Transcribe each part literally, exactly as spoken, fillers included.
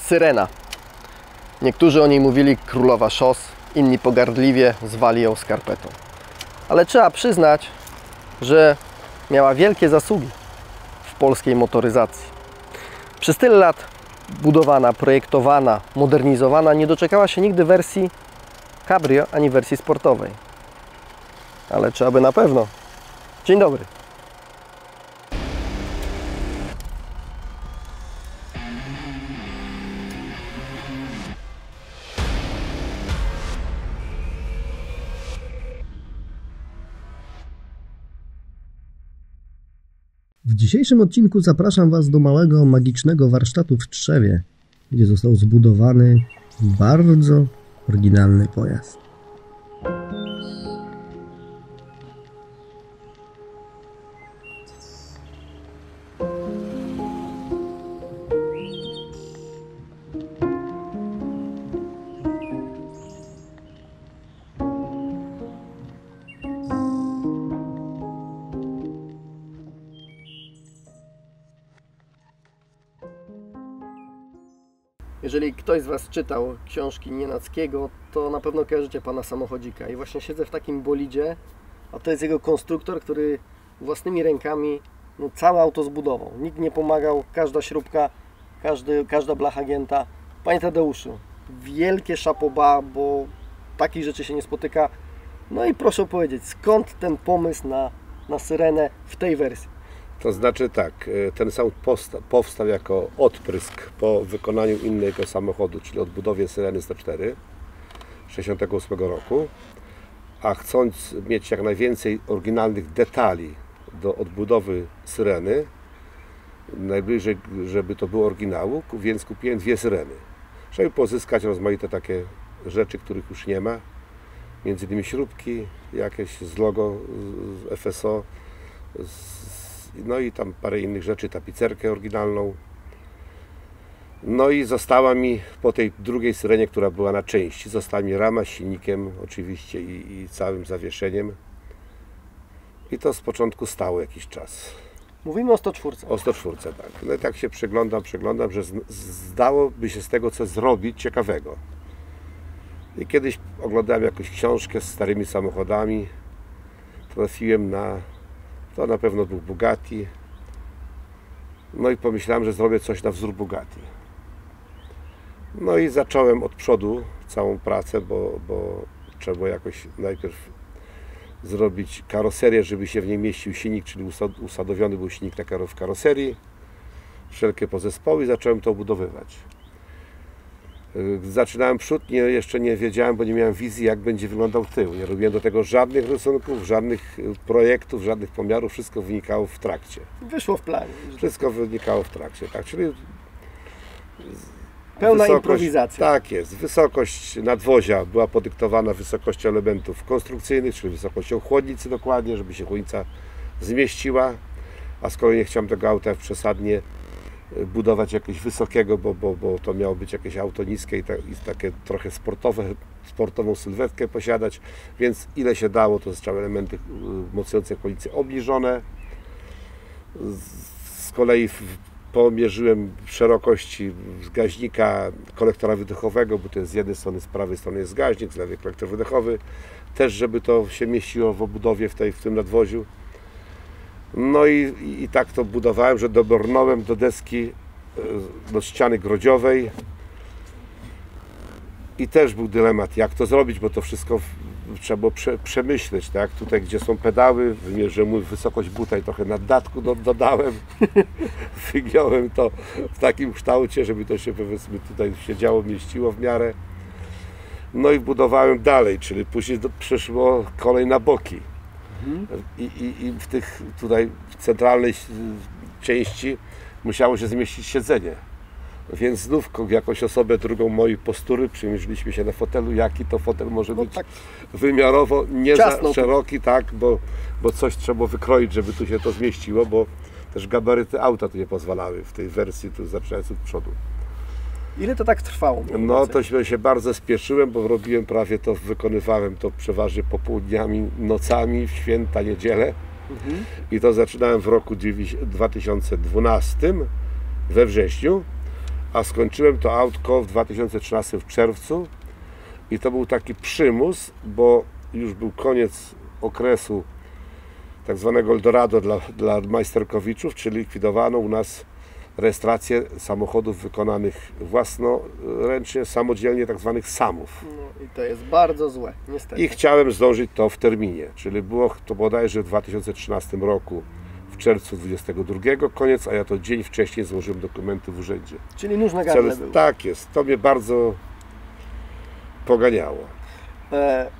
Syrena. Niektórzy o niej mówili królowa szos, inni pogardliwie zwali ją skarpetą. Ale trzeba przyznać, że miała wielkie zasługi w polskiej motoryzacji. Przez tyle lat budowana, projektowana, modernizowana nie doczekała się nigdy wersji cabrio ani wersji sportowej. Ale trzeba by na pewno. Dzień dobry. W dzisiejszym odcinku zapraszam Was do małego, magicznego warsztatu w Trzewie, gdzie został zbudowany bardzo oryginalny pojazd. Jeżeli ktoś z Was czytał książki Nienackiego, to na pewno kojarzycie pana samochodzika. I właśnie siedzę w takim bolidzie, a to jest jego konstruktor, który własnymi rękami no, całe auto zbudował. Nikt nie pomagał, każda śrubka, każdy, każda blacha gięta. Panie Tadeuszu, wielkie chapeau, bo takich rzeczy się nie spotyka. No i proszę powiedzieć, skąd ten pomysł na, na Syrenę w tej wersji? To znaczy tak, ten samochód powstał jako odprysk po wykonaniu innego samochodu, czyli odbudowie Syreny sto cztery tysiące dziewięćset sześćdziesiątego ósmego roku, a chcąc mieć jak najwięcej oryginalnych detali do odbudowy Syreny, najbliżej, żeby to było oryginału, więc kupiłem dwie Syreny, żeby pozyskać rozmaite takie rzeczy, których już nie ma, między innymi śrubki jakieś z logo z F S O, z no i tam parę innych rzeczy, tapicerkę oryginalną. No i została mi po tej drugiej Syrenie, która była na części, została mi rama z silnikiem oczywiście i, i całym zawieszeniem. I to z początku stało jakiś czas. Mówimy o sto cztery. O sto cztery, tak. No i tak się przeglądam, przeglądam, że zdałoby się z tego coś zrobić ciekawego. I kiedyś oglądałem jakąś książkę z starymi samochodami. Trafiłem na... To na pewno był Bugatti. No i pomyślałem, że zrobię coś na wzór Bugatti. No i zacząłem od przodu całą pracę, bo, bo trzeba było jakoś najpierw zrobić karoserię, żeby się w niej mieścił silnik, czyli usadowiony był silnik w karoserii. Wszelkie podzespoły i zacząłem to obudowywać. Zaczynałem przód, nie, jeszcze nie wiedziałem, bo nie miałem wizji, jak będzie wyglądał tył. Nie robiłem do tego żadnych rysunków, żadnych projektów, żadnych pomiarów. Wszystko wynikało w trakcie. Wyszło w planie. Wszystko wynikało w trakcie, tak. Czyli pełna wysokość, improwizacja. Tak jest. Wysokość nadwozia była podyktowana wysokością elementów konstrukcyjnych, czyli wysokością chłodnicy dokładnie, żeby się chłodnica zmieściła. A z kolei nie chciałem tego auta przesadnie budować jakiegoś wysokiego, bo, bo, bo to miało być jakieś auto niskie i, ta, i takie trochę sportowe, sportową sylwetkę posiadać, więc ile się dało, to zostały elementy mocujące chłodnicy obniżone. Z kolei pomierzyłem szerokości gaźnika kolektora wydechowego, bo to jest z jednej strony, z prawej strony jest gaźnik, z lewej kolektor wydechowy, też żeby to się mieściło w obudowie w, tej, w tym nadwoziu. No i, i, i tak to budowałem, że dobrnąłem do deski, do ściany grodziowej i też był dylemat, jak to zrobić, bo to wszystko w, trzeba było prze, przemyśleć, tak? Tutaj, gdzie są pedały, wymierzyłem wysokość buta i trochę naddatku do, dodałem, wygiąłem to w takim kształcie, żeby to się, powiedzmy, tutaj siedziało, mieściło w miarę. No i budowałem dalej, czyli później do, przyszło kolej na boki. I, i, I w tych tutaj w centralnej części musiało się zmieścić siedzenie. Więc znów jakąś osobę drugą mojej postury przymierzyliśmy się na fotelu, jaki to fotel może no być tak wymiarowo nie ciasno, za szeroki, tak, bo, bo coś trzeba wykroić, żeby tu się to zmieściło, bo też gabaryty auta tu nie pozwalały w tej wersji, tu zaczynając od przodu. Ile to tak trwało? No to się bardzo spieszyłem, bo robiłem prawie to, wykonywałem to przeważnie popołudniami, nocami, w święta, niedzielę. Mhm. I to zaczynałem w roku dwa tysiące dwunastym we wrześniu, a skończyłem to autko w dwa tysiące trzynastym w czerwcu i to był taki przymus, bo już był koniec okresu tak zwanego Eldorado dla, dla majsterkowiczów, czyli likwidowano u nas rejestrację samochodów wykonanych własnoręcznie, samodzielnie, tak zwanych samów. No i to jest bardzo złe, niestety. I chciałem zdążyć to w terminie, czyli było to bodajże w dwa tysiące trzynastym roku, w czerwcu dwudziestego drugiego koniec, a ja to dzień wcześniej złożyłem dokumenty w urzędzie. Czyli nóż na gardle był. Tak jest, to mnie bardzo poganiało. E,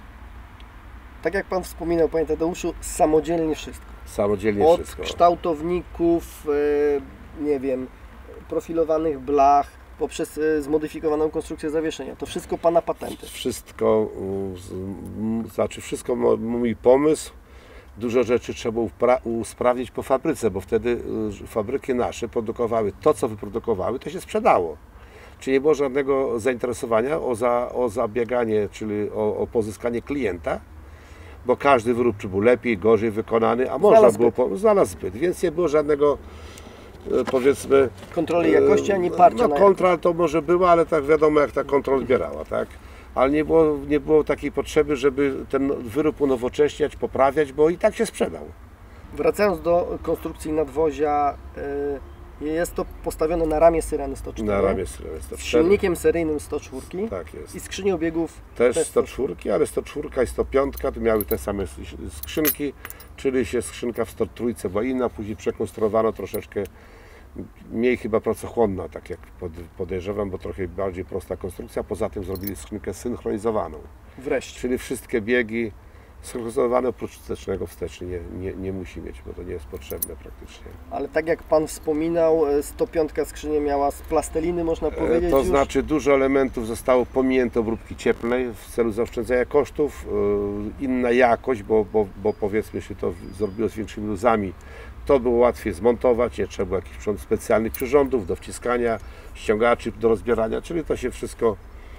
tak jak Pan wspominał, Panie Tadeuszu, samodzielnie wszystko. Samodzielnie Od wszystko. kształtowników, e, nie wiem, profilowanych blach, poprzez e, zmodyfikowaną konstrukcję zawieszenia. To wszystko Pana patenty. Wszystko, u, z, m, znaczy wszystko mo- mój pomysł. Dużo rzeczy trzeba upra- usprawnić po fabryce, bo wtedy y, fabryki nasze produkowały to, co wyprodukowały, to się sprzedało. Czyli nie było żadnego zainteresowania o, za, o zabieganie, czyli o, o pozyskanie klienta, bo każdy wyrób czy był lepiej, gorzej wykonany, a można Znalazł było, zbyt. po, znalazł zbyt, więc nie było żadnego, y, powiedzmy... Kontroli jakości, ani parcia No na kontrola to może była, ale tak wiadomo, jak ta kontrola zbierała, tak? Ale nie było, nie było takiej potrzeby, żeby ten wyrób unowocześniać, poprawiać, bo i tak się sprzedał. Wracając do konstrukcji nadwozia, y, jest to postawione na ramię Syreny sto cztery. Na ramię Syreny sto Z cztery. silnikiem seryjnym sto cztery. Tak jest. I skrzynią biegów Też też sto cztery, ale sto cztery i sto pięć to miały te same skrzynki, czyli się skrzynka w sto trzy była inna, później przekonstruowano troszeczkę mniej chyba pracochłonna, tak jak podejrzewam, bo trochę bardziej prosta konstrukcja. Poza tym zrobili skrzynkę synchronizowaną, wreszcie. czyli wszystkie biegi synchronizowane oprócz wstecznego wsteczny nie, nie, nie musi mieć, bo to nie jest potrzebne praktycznie. Ale tak jak Pan wspominał, sto pięć skrzynię miała z plasteliny, można powiedzieć. To już. znaczy dużo elementów zostało pominięte obróbki cieplnej w celu zaoszczędzenia kosztów. Inna jakość, bo, bo, bo powiedzmy się to zrobiło z większymi luzami, to było łatwiej zmontować, nie trzeba było jakichś specjalnych przyrządów do wciskania, ściągaczy do rozbierania, czyli to się wszystko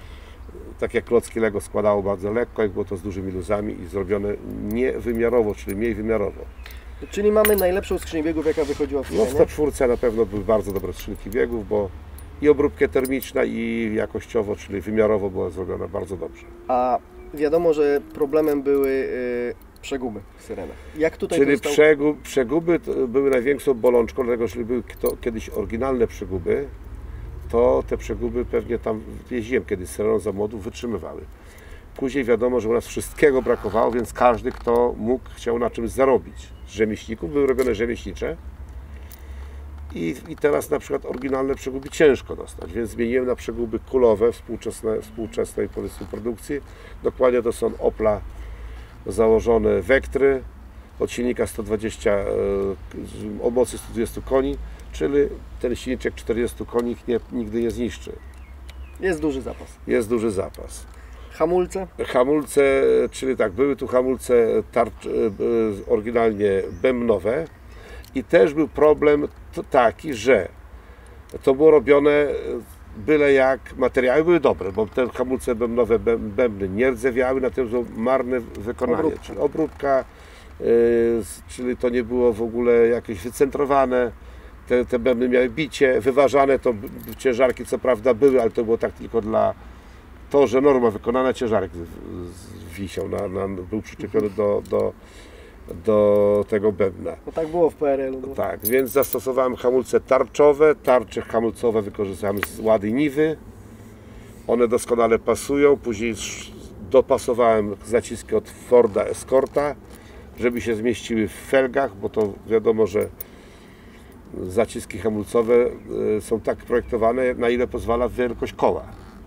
tak jak klocki Lego składało bardzo lekko, jak było to z dużymi luzami i zrobione niewymiarowo, czyli mniej wymiarowo. Czyli mamy najlepszą skrzynię biegów, jaka wychodziła w No w Syrenie. sto cztery na pewno były bardzo dobre skrzynki biegów, bo i obróbka termiczna, i jakościowo, czyli wymiarowo była zrobiona bardzo dobrze. A wiadomo, że problemem były y, przeguby w Syrenach. Jak tutaj Czyli został... przegub, przeguby to były największą bolączką, dlatego że były to, kiedyś oryginalne przeguby, to te przeguby pewnie tam jeździłem kiedyś z Syreną za młodów, wytrzymywały. Później wiadomo, że u nas wszystkiego brakowało, więc każdy, kto mógł, chciał na czymś zarobić. Z rzemieślników były robione rzemieślnicze i, i teraz na przykład oryginalne przeguby ciężko dostać, więc zmieniłem na przeguby kulowe współczesne, współczesnej powiedzmy produkcji. Dokładnie to są Opla założone Vectry od silnika sto dwadzieścia, o mocy sto dwadzieścia koni, czyli ten silniczek czterdzieści koni nie, nigdy nie zniszczy. Jest duży zapas. Jest duży zapas. Hamulce? Hamulce, czyli tak, były tu hamulce tarcz, oryginalnie bębnowe i też był problem taki, że to było robione byle jak, materiały były dobre, bo te hamulce bębnowe, bębny nie rdzewiały, natomiast było marne wykonanie, Obróbka. czyli obróbka, yy, czyli to nie było w ogóle jakieś wycentrowane, te, te bębny miały bicie, wyważane, to ciężarki co prawda były, ale to było tak tylko dla to, że norma wykonana, ciężarek wisiał, na, na, był przyczepiony do, do, do tego bębna. No tak było w P R L-u. No. Tak, więc zastosowałem hamulce tarczowe, tarcze hamulcowe wykorzystałem z Łady Niwy. One doskonale pasują, później dopasowałem zaciski od Forda Escorta, żeby się zmieściły w felgach, bo to wiadomo, że zaciski hamulcowe są tak projektowane, na ile pozwala wielkość koła.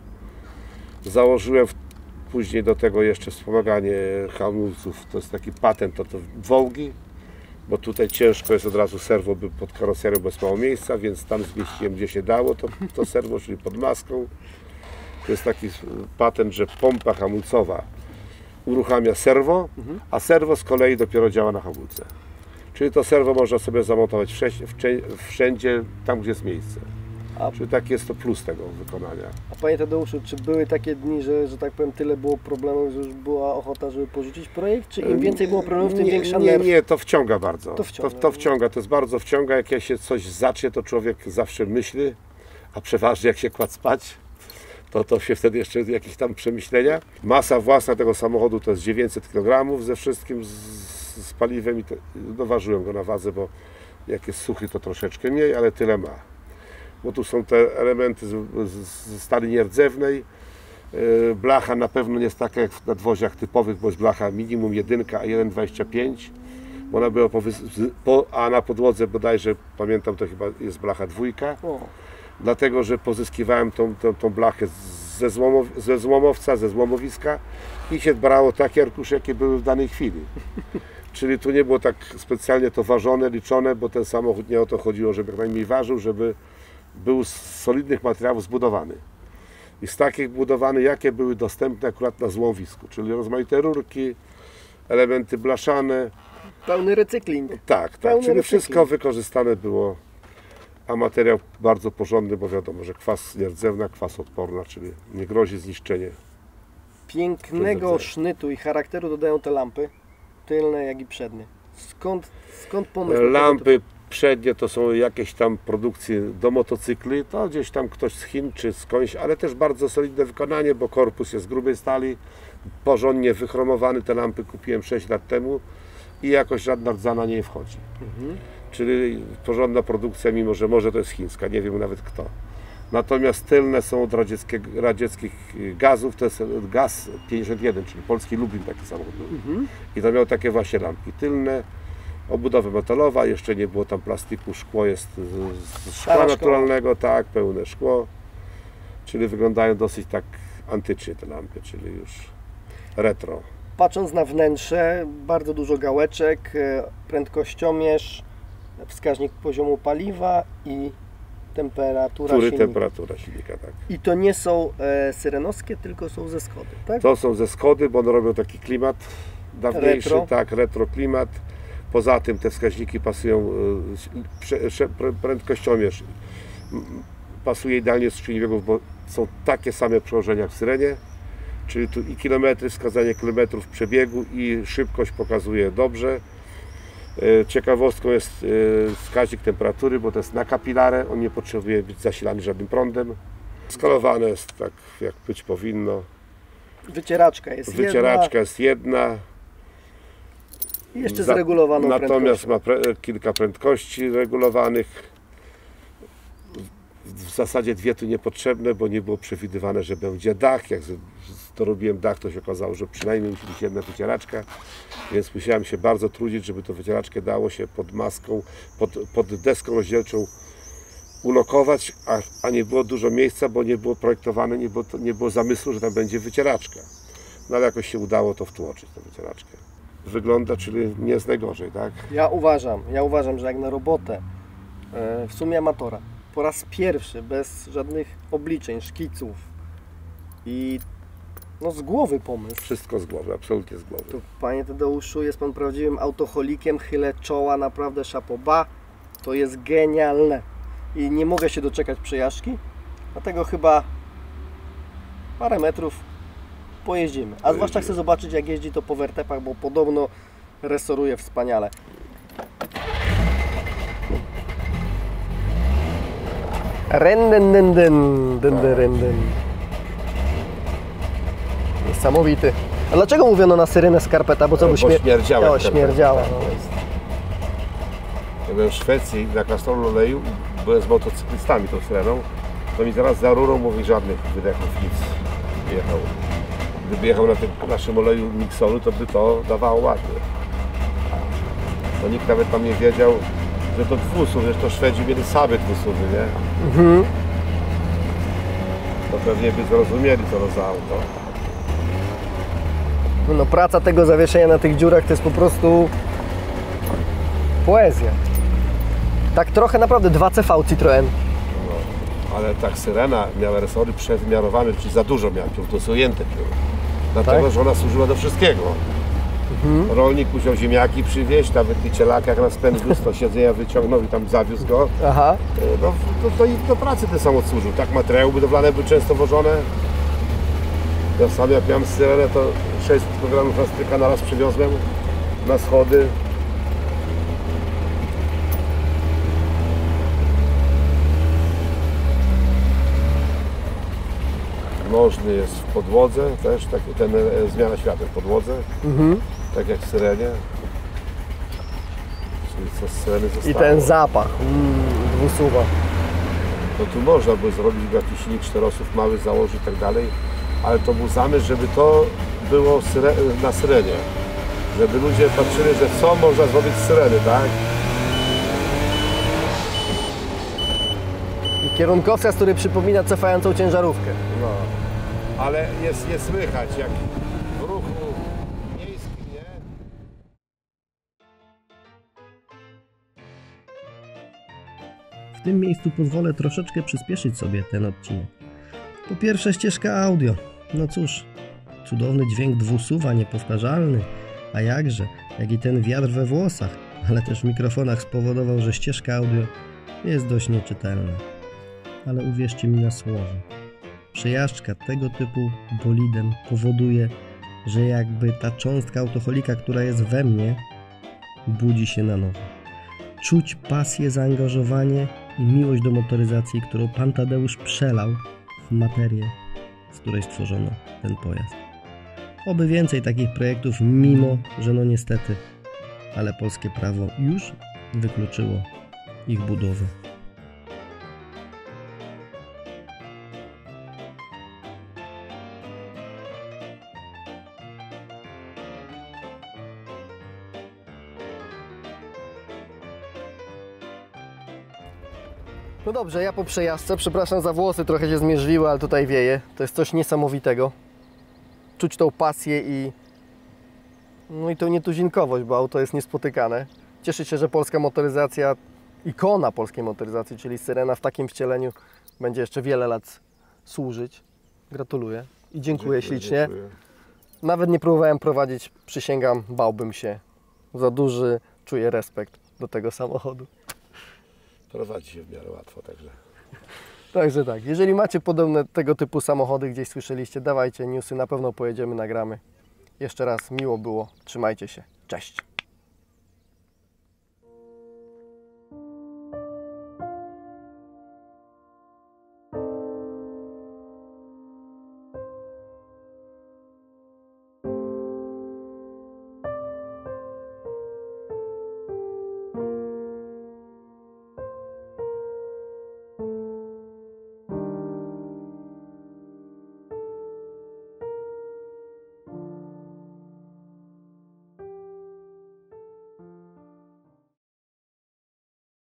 Założyłem później do tego jeszcze wspomaganie hamulców, to jest taki patent, to, to wołgi, bo tutaj ciężko jest od razu serwo by pod karoserią, bo jest mało miejsca, więc tam zmieściłem gdzie się dało to, to serwo, czyli pod maską. To jest taki patent, że pompa hamulcowa uruchamia serwo, a serwo z kolei dopiero działa na hamulce. Czyli to serwo można sobie zamontować wszędzie, wszędzie tam gdzie jest miejsce. A, Czyli tak jest to plus tego wykonania. a Panie Tadeuszu, czy były takie dni, że, że tak powiem, tyle było problemów, że już była ochota, żeby porzucić projekt? Czy im więcej było problemów, tym nie, większa nie, nerw? nie, to wciąga bardzo. To wciąga. To, to wciąga, to jest bardzo wciąga. Jak się coś zacznie, to człowiek zawsze myśli, a przeważnie jak się kładł spać, to to się wtedy jeszcze jakieś tam przemyślenia. Masa własna tego samochodu to jest dziewięćset kilogramów ze wszystkim, z, z paliwem i to, no, ważyłem go na wadze, bo jak jest suchy to troszeczkę mniej, ale tyle ma. Bo tu są te elementy ze stali nierdzewnej. Blacha na pewno nie jest taka jak w nadwoziach typowych, bo jest blacha minimum jedynka, a jeden dwadzieścia pięć. Ona była po, po, a na podłodze bodajże, pamiętam, to chyba jest blacha dwójka. O. Dlatego, że pozyskiwałem tą, tą, tą blachę ze, złomow, ze złomowca, ze złomowiska i się brało takie arkusze, jakie były w danej chwili. Czyli tu nie było tak specjalnie to ważone, liczone, bo ten samochód nie o to chodziło, żeby jak najmniej ważył, żeby był z solidnych materiałów zbudowany. I z takich budowany, jakie były dostępne akurat na złomowisku, czyli rozmaite rurki, elementy blaszane. Pełny recykling. Tak, tak, Pełny czyli recykling. wszystko wykorzystane było, a materiał bardzo porządny, bo wiadomo, że kwas nierdzewna, kwas odporna, czyli nie grozi zniszczenie. Pięknego sznytu i charakteru dodają te lampy, tylne jak i przednie. Skąd, skąd pomysł? Lampy przednie to są jakieś tam produkcje do motocykli, to gdzieś tam ktoś z Chin czy skądś, ale też bardzo solidne wykonanie, bo korpus jest z grubej stali, porządnie wychromowany. Te lampy kupiłem sześć lat temu i jakoś żadna rdza na niej wchodzi. Mhm. Czyli porządna produkcja, mimo że może to jest chińska, nie wiem nawet kto. Natomiast tylne są od radzieckich gazów, to jest gaz pięćdziesiąt jeden, czyli polski Lublin, taki samochód. Mhm. I to miał takie właśnie lampki tylne, obudowa metalowa, jeszcze nie było tam plastiku, szkło jest z szkła Stara naturalnego, szkoła. Tak, pełne szkło, czyli wyglądają dosyć tak antycznie te lampy, czyli już retro. Patrząc na wnętrze, bardzo dużo gałeczek, prędkościomierz, wskaźnik poziomu paliwa i temperatura Tury, silnika. temperatura silnika, tak. I to nie są e, syrenowskie, tylko są ze Skody, tak? To są ze Skody, bo one robią taki klimat dawniejszy, retro. Tak, retro klimat. Poza tym te wskaźniki pasują, prędkościomierz pasuje idealnie z skrzyni biegów, bo są takie same przełożenia jak w Syrenie, czyli tu i kilometry, wskazanie kilometrów przebiegu i szybkość pokazuje dobrze. Ciekawostką jest wskaźnik temperatury, bo to jest na kapilarę, on nie potrzebuje być zasilany żadnym prądem. Skalowane jest tak, jak być powinno. Wycieraczka jest Wycieraczka jedna. jest jedna. I jeszcze zregulowaną Natomiast prędkością. ma pre, kilka prędkości regulowanych. W zasadzie dwie tu niepotrzebne, bo nie było przewidywane, że będzie dach. Jak dorobiłem dach, to się okazało, że przynajmniej musi być jedna wycieraczka, więc musiałem się bardzo trudzić, żeby tę wycieraczkę dało się pod maską, pod, pod deską rozdzielczą ulokować, a, a nie było dużo miejsca, bo nie było projektowane, nie było, nie było zamysłu, że tam będzie wycieraczka. No ale jakoś się udało to wtłoczyć, tę wycieraczkę. Wygląda, czyli nie jest najgorzej, tak? Ja uważam, ja uważam, że jak na robotę, w sumie amatora, po raz pierwszy, bez żadnych obliczeń, szkiców i no z głowy pomysł. Wszystko z głowy, absolutnie z głowy. To, panie Tadeuszu, jest pan prawdziwym autocholikiem, chylę czoła, naprawdę chapeau bas, to jest genialne i nie mogę się doczekać przejażdżki, dlatego chyba parę metrów pojeździmy, a Pojeździmy. zwłaszcza chcę zobaczyć, jak jeździ to po wertepach, bo podobno resoruje wspaniale. Rendendenden, dendendenden. Niesamowity. A dlaczego mówiono na syrenę skarpeta? Bo co by Bo śmier... śmierdziała O, skarpeta. śmierdziała. No. Ja byłem w Szwecji na Castrol oleju, byłem z motocyklistami tą syreną, to mi zaraz za rurą mówi żadnych wydechów, nic nie jechał. Gdyby jechał na tym naszym oleju Mixolu, to by to dawało ładnie. To nikt nawet tam nie wiedział, że to dwusuw, że to Szwedzi mieli same dwusuwy, nie? Mhm. To pewnie by zrozumieli, co to za auto. No, praca tego zawieszenia na tych dziurach to jest po prostu poezja. Tak trochę naprawdę dwa C V Citroën. No, ale tak syrena miała resory przewymiarowane, czyli za dużo miała piór, to są ujęte pióry. Dlatego, Tak? że ona służyła do wszystkiego. Mhm. Rolnik musiał ziemniaki przywieźć, nawet i cielaka jak nas ten wiózł, to siedzenia wyciągnął i tam zawiózł go. Aha. No, to, to i do pracy ten sam odsłużył. Tak materiały budowlane były często wożone. Ja sam jak miałem syrenę, to sześć kilogramów plastryka na raz przywiozłem na schody. nożny jest w podłodze, też taki, ten e, zmiana świateł w podłodze, Mhm. tak jak w syrenie. Czyli co z syreny zostało. I ten zapach mm, dwusuwa. To tu można by zrobić jakiś silnik czterosów mały, założyć i tak dalej, ale to był zamysł, żeby to było syre na syrenie. Żeby ludzie patrzyli, że co można zrobić z syreny, tak? I kierunkowskaz, który przypomina cofającą ciężarówkę. No. Ale jest, jest słychać, jak w ruchu miejskim, nie? W tym miejscu pozwolę troszeczkę przyspieszyć sobie ten odcinek. Po pierwsze ścieżka audio. No cóż, cudowny dźwięk dwusuwa, niepowtarzalny. A jakże, jak i ten wiatr we włosach, ale też w mikrofonach spowodował, że ścieżka audio jest dość nieczytelna. Ale uwierzcie mi na słowo, przejażdżka tego typu bolidem powoduje, że jakby ta cząstka autocholika, która jest we mnie, budzi się na nowo. Czuć pasję, zaangażowanie i miłość do motoryzacji, którą pan Tadeusz przelał w materię, z której stworzono ten pojazd. Oby więcej takich projektów, mimo że no niestety, ale polskie prawo już wykluczyło ich budowę. No dobrze, ja po przejażdżce, przepraszam za włosy, trochę się zmierzwiły, ale tutaj wieje. To jest coś niesamowitego. Czuć tą pasję i no i tą nietuzinkowość, bo auto jest niespotykane. Cieszę się, że polska motoryzacja, ikona polskiej motoryzacji, czyli Syrena w takim wcieleniu będzie jeszcze wiele lat służyć. Gratuluję i dziękuję, dziękuję ślicznie. Dziękuję. Nawet nie próbowałem prowadzić, przysięgam, bałbym się. Za duży, czuję respekt do tego samochodu. Prowadzi się w miarę łatwo, także. Także tak, jeżeli macie podobne tego typu samochody, gdzieś słyszeliście, dawajcie newsy, na pewno pojedziemy, nagramy. Jeszcze raz miło było, trzymajcie się, cześć!